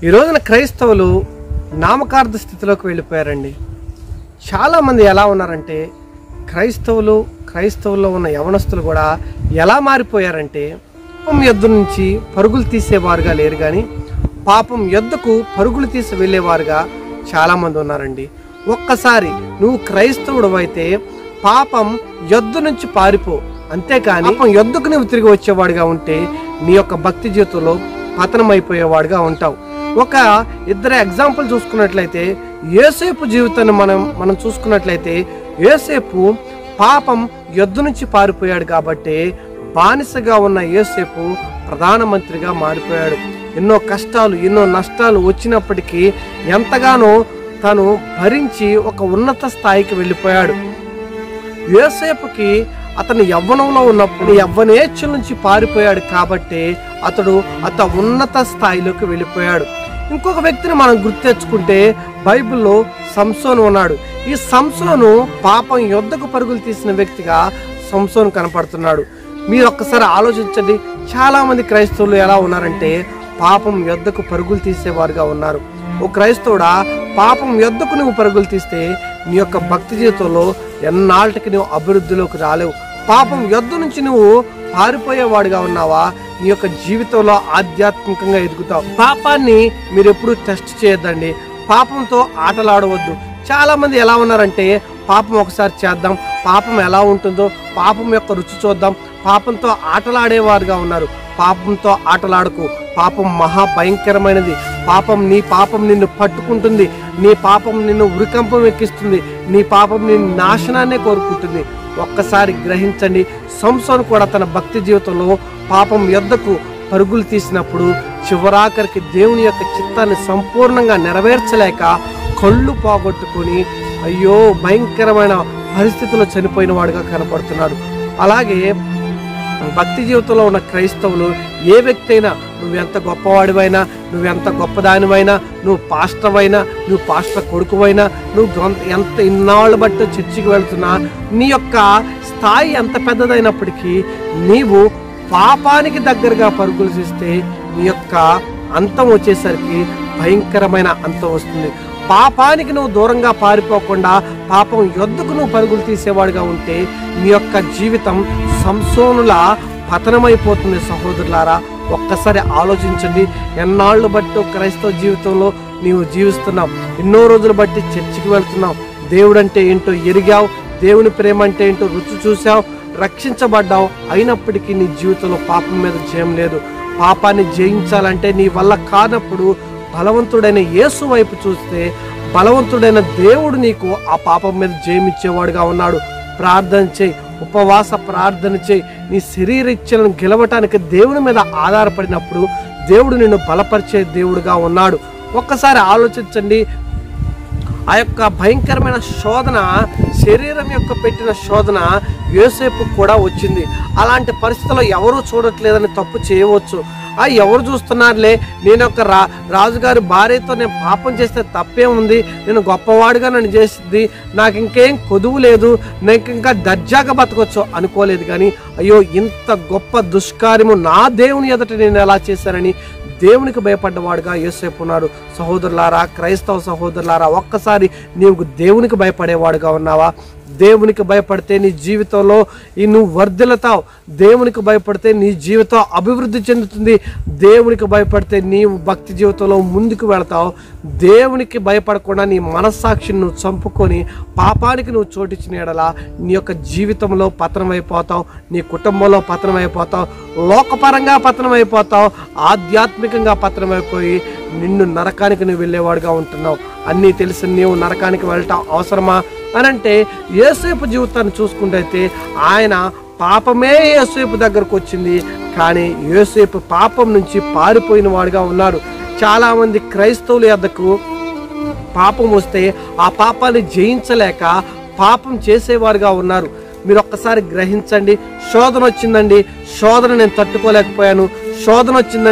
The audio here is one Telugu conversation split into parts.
ఈ రోజున క్రైస్తవులు నామకార్థ స్థితిలోకి వెళ్ళిపోయారండి. చాలామంది ఎలా ఉన్నారంటే క్రైస్తవుల్లో ఉన్న యవనస్తులు కూడా ఎలా మారిపోయారంటే పాపం యొద్ద నుంచి పరుగులు తీసేవారుగా లేరు, కానీ పాపం యొద్దకు పరుగులు తీసి వెళ్ళేవారుగా చాలామంది ఉన్నారండి. ఒక్కసారి నువ్వు క్రైస్తవుడు అయితే పాపం యొద్ద నుంచి పారిపో, అంతేకాని పాపం యొద్దకు నువ్వు తిరిగి వచ్చేవాడుగా ఉంటే నీ యొక్క భక్తి జీవితంలో పతనం అయిపోయేవాడుగా ఉంటావు. ఒక ఇద్దరు ఎగ్జాంపుల్ చూసుకున్నట్లయితే యోసేపు జీవితాన్ని మనం చూసుకున్నట్లయితే యోసేపు పాపం యొద్ద నుంచి పారిపోయాడు కాబట్టి బానిసగా ఉన్న యోసేపు ప్రధానమంత్రిగా మారిపోయాడు. ఎన్నో కష్టాలు ఎన్నో నష్టాలు వచ్చినప్పటికీ ఎంతగానో తను భరించి ఒక ఉన్నత స్థాయికి వెళ్ళిపోయాడు. యోసేపుకి అతను యవ్వనంలో ఉన్నప్పుడు యవ్వనేచ్ఛల నుంచి పారిపోయాడు కాబట్టి అతడు ఉన్నత స్థాయిలోకి వెళ్ళిపోయాడు. ఇంకొక వ్యక్తిని మనం గుర్తు తెచ్చుకుంటే బైబిల్లో సంసోను ఉన్నాడు. ఈ సంసోను పాపం యొద్దకు పరుగులు తీసిన వ్యక్తిగా సంసోను కనపడుతున్నాడు. మీరు ఒక్కసారి ఆలోచించండి, చాలా మంది క్రైస్తవులు ఎలా ఉన్నారంటే పాపం యొద్దకు పరుగులు తీసేవారుగా ఉన్నారు. ఓ క్రైస్తవుడా, పాపం యొద్దకు నువ్వు పరుగులు తీస్తే నీ యొక్క భక్తి జీవితంలో ఎన్నాళ్ళకి నువ్వు అభివృద్ధిలోకి రాలేవు. పాపం యొద్ద నుంచి నువ్వు పారిపోయేవాడుగా ఉన్నావా, నీ యొక్క జీవితంలో ఆధ్యాత్మికంగా ఎదుగుతావు. పాపాన్ని మీరు ఎప్పుడు టెస్ట్ చేయొద్దండి, పాపంతో ఆటలాడవద్దు. చాలా మంది ఎలా ఉన్నారంటే పాపం ఒకసారి చేద్దాం, పాపం ఎలా ఉంటుందో, పాపం యొక్క రుచి చూద్దాం, పాపంతో ఆటలాడేవారుగా ఉన్నారు. పాపంతో ఆటలాడకు, పాపం మహా భయంకరమైనది. నీ పాపం నిన్ను పట్టుకుంటుంది, నీ పాపం నిన్ను ఉరికంపం ఎక్కిస్తుంది, నీ పాపం నిన్ను నాశనాన్నే కోరుకుంటుంది. ఒక్కసారి గ్రహించండి, సంసోను కూడా తన భక్తి జీవితంలో పాపం యొద్దకు పరుగులు తీసినప్పుడు చివరాఖరికి దేవుని యొక్క చిత్తాన్ని సంపూర్ణంగా నెరవేర్చలేక కళ్ళు పోగొట్టుకొని అయ్యో భయంకరమైన పరిస్థితుల్లో చనిపోయిన వాడుగా కనపడుతున్నాడు. అలాగే భక్తి జీవితంలో ఉన్న క్రైస్తవులు ఏ వ్యక్తి అయినా, నువ్వెంత గొప్పవాడివైనా, నువ్వెంత గొప్పదానివైనా, నువ్వు పాస్టర్ అయినా, నువ్వు పాస్టర్ కొడుకువైనా, నువ్వు ఎంత ఇన్నాళ్ళు బట్టి చర్చికి వెళ్తున్నా, నీ యొక్క స్థాయి ఎంత పెద్దదైనప్పటికీ నీవు పాపానికి దగ్గరగా పరుగులు చేస్తే నీ యొక్క అంతం వచ్చేసరికి భయంకరమైన అంతం వస్తుంది. పాపానికి నువ్వు దూరంగా పారిపోకుండా పాపం యొద్దకు నువ్వు పరుగులు తీసేవాడుగా ఉంటే నీ యొక్క జీవితం సంసోనులా పతనమైపోతుంది. సహోదరులారా, ఒక్కసారి ఆలోచించండి. ఎన్నాళ్ళు బట్టి క్రైస్తవ జీవితంలో నీవు జీవిస్తున్నావు, ఎన్నో రోజులు బట్టి చర్చికి వెళ్తున్నావు, దేవుడు అంటే ఏంటో ఎరిగావు, దేవుని ప్రేమ అంటే ఏంటో రుచి చూసావు, రక్షించబడ్డావు. అయినప్పటికీ నీ జీవితంలో పాపం మీద జయం లేదు. పాపాన్ని జయించాలంటే నీ వల్ల కానప్పుడు బలవంతుడైన యేసు వైపు చూస్తే బలవంతుడైన దేవుడు నీకు ఆ పాపం మీద జయమిచ్చేవాడుగా ఉన్నాడు. ప్రార్థన చేయి, ఉపవాస ప్రార్థన చేయి. నీ శరీర ఇచ్చలను గెలవటానికి దేవుని మీద ఆధారపడినప్పుడు దేవుడు నిన్ను బలపరిచే దేవుడుగా ఉన్నాడు. ఒక్కసారి ఆలోచించండి, ఆ యొక్క భయంకరమైన శోధన, శరీరం యొక్క పెట్టిన శోధన యోసేపు కూడా వచ్చింది. అలాంటి పరిస్థితుల్లో ఎవరూ చూడట్లేదని తప్పు చేయవచ్చు. ఎవరు చూస్తున్నారులే, నేను ఒక రాజుగారి భార్యతో నేను పాపం చేస్తే తప్పే ఉంది, నేను గొప్పవాడుగా నన్ను చేసింది, నాకు ఇంకేం కొదువు లేదు, నాకు ఇంకా దర్జాగా బతకొచ్చు అనుకోలేదు. కానీ అయ్యో ఇంత గొప్ప దుష్కార్యము నా దేవుని ఎదుట నేను ఎలా చేశానని దేవునికి భయపడ్డవాడుగా యోసేపు ఉన్నాడు. సహోదరులారా, క్రైస్తవ సహోదరులారా, ఒక్కసారి నీవు దేవునికి భయపడేవాడుగా ఉన్నావా? దేవునికి భయపడితే నీ జీవితంలో నువ్వు వర్ధిల్లుతావు. దేవునికి భయపడితే నీ జీవితం అభివృద్ధి చెందుతుంది. దేవునికి భయపడితే నీవు భక్తి జీవితంలో ముందుకు వెళతావు. దేవునికి భయపడకుండా నీ మనస్సాక్షిని నువ్వు చంపుకొని పాపానికి నువ్వు చోటిచ్చిన యెడల నీ యొక్క జీవితంలో పతనం అయిపోతావు, నీ కుటుంబంలో పతనం అయిపోతావు, లోకపరంగా పతనం అయిపోతావు, ఆధ్యాత్మికంగా పతనం అయిపోయి నిన్ను నరకానికి నువ్వు వెళ్ళేవాడుగా ఉంటున్నావు. అన్నీ తెలిసి నీవు నరకానికి వెళ్ళటం అవసరమా అని అంటే యోసేపు జీవితాన్ని చూసుకుంటే ఆయన పాపమే యోసేపు దగ్గరకు వచ్చింది, కానీ యోసేపు పాపం నుంచి పారిపోయిన వాడుగా ఉన్నాడు. చాలామంది క్రైస్తవుల యొద్దకు పాపం వస్తే ఆ పాపాన్ని జయించలేక పాపం చేసేవారుగా ఉన్నారు. మీరు ఒక్కసారి గ్రహించండి. శోధన వచ్చిందండి, శోధన నేను తట్టుకోలేకపోయాను, శోధన వచ్చిందండి,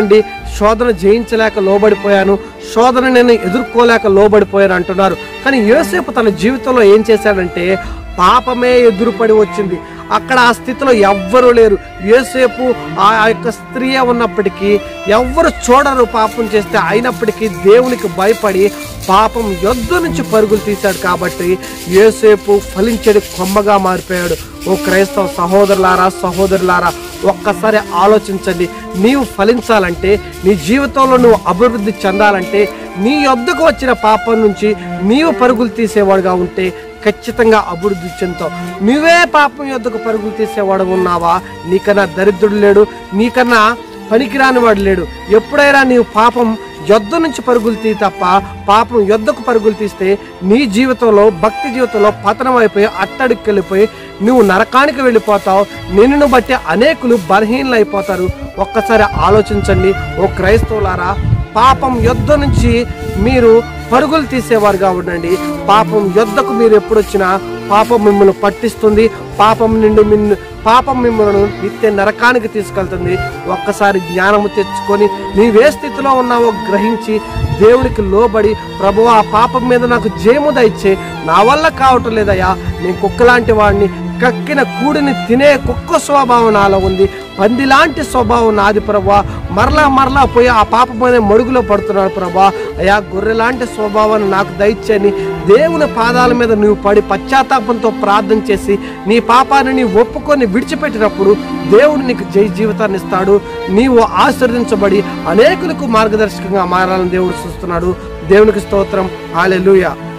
శోధన జయించలేక లోబడిపోయాను, శోధన నేను ఎదుర్కోలేక లోబడిపోయాను అంటున్నారు. కానీ యోసేపు తన జీవితంలో ఏం చేశాడంటే పాపమే ఎదురుపడి వచ్చింది. అక్కడ ఆ స్థితిలో ఎవ్వరూ లేరు. యోసేపు ఆ యొక్క స్త్రీయే ఉన్నప్పటికీ ఎవ్వరు చూడరు పాపం చేస్తే, అయినప్పటికీ దేవునికి భయపడి పాపం యొద్ద నుంచి పరుగులు తీశాడు. కాబట్టి యోసేపు ఫలించేది కొమ్మగా మారిపోయాడు. ఓ క్రైస్తవ సహోదరులారా, సహోదరులారా, ఒక్కసారి ఆలోచించండి. నీవు ఫలించాలంటే, నీ జీవితంలో నువ్వు అభివృద్ధి చెందాలంటే, నీ యొద్దకు వచ్చిన పాపం నుంచి నీవు పరుగులు తీసేవాడుగా ఉంటే ఖచ్చితంగా అభివృద్ధి చెందుతావు. నువ్వే పాపం యొద్దకు పరుగులు తీసేవాడు ఉన్నావా? నీకన్నా దరిద్రుడు లేడు, నీకన్నా పనికిరాని వాడు లేడు. ఎప్పుడైనా నీవు పాపం యొద్ద నుంచి పరుగులు తీ తప్ప పాపం యొద్దకు పరుగులు తీస్తే నీ జీవితంలో, భక్తి జీవితంలో పతనం అయిపోయి అట్టడికి వెళ్ళిపోయి నువ్వు నరకానికి వెళ్ళిపోతావు. నిన్ను బట్టి అనేకులు బలహీనలు అయిపోతారు. ఒక్కసారి ఆలోచించండి ఓ క్రైస్తవులారా. పాపం యొద్ద నుంచి మీరు పరుగులు తీసేవారుగా ఉండండి. పాపం యొద్దకు మీరు ఎప్పుడొచ్చినా పాపం మిమ్మల్ని పట్టిస్తుంది. పాపం మిమ్మల్ని నిత్య నరకానికి తీసుకెళ్తుంది. ఒక్కసారి జ్ఞానము తెచ్చుకొని నీవే స్థితిలో ఉన్నావో గ్రహించి దేవునికి లోబడి, ప్రభువా ఆ పాపం మీద నాకు జయము దయచే, నా వల్ల కావటం లేదయ్యా, నేను కుక్కలాంటి వాడిని, కక్కిన కూడిని తినే కుక్క స్వభావం నాలో ఉంది, పందిలాంటి స్వభావం నాది ప్రభువా, మరలా పోయి ఆ పాపమైన మడుగులో పడుతున్నాడు ప్రభువా, అయ్యా గొర్రెలాంటి స్వభావాన్ని నాకు దయచేయని దేవుని పాదాల మీద నువ్వు పడి పశ్చాత్తాపంతో ప్రార్థన చేసి నీ పాపాన్ని నీవు ఒప్పుకొని విడిచిపెట్టినప్పుడు దేవుడు నీకు జీవితాన్ని ఇస్తాడు. నీవు ఆశీర్వదించబడి అనేకులకు మార్గదర్శకంగా మారాలని దేవుడు చూస్తున్నాడు. దేవునికి స్తోత్రం. హల్లెలూయా.